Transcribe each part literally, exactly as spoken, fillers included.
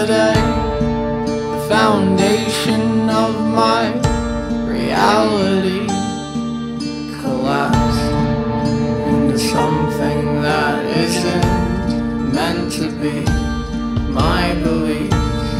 day, the foundation of my reality collapsed into something that isn't meant to be. My beliefs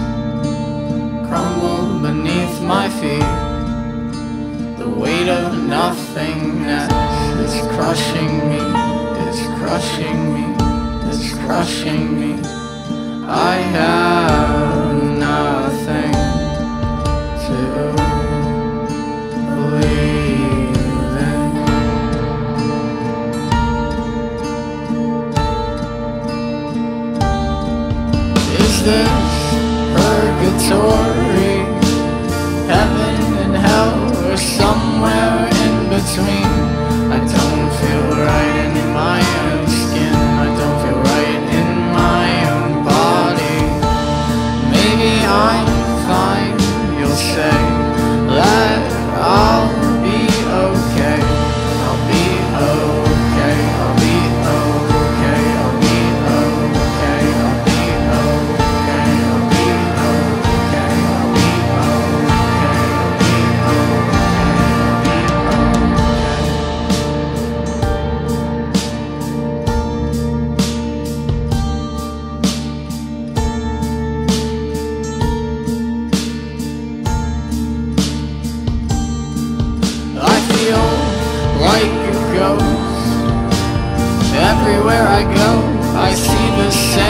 crumble beneath my feet. The weight of nothingness is crushing me, is crushing me, is crushing me. I have nothing to believe in. Is this purgatory, heaven and hell, or somewhere in between? I don't feel right in my own skin, I don't feel right in my own body. Maybe I'm fine, you'll say, that I'll be okay. I'll be okay, I'll be okay, I'll be okay, I'll be okay, I'll be okay, I'll be like a ghost. Everywhere I go, I see the same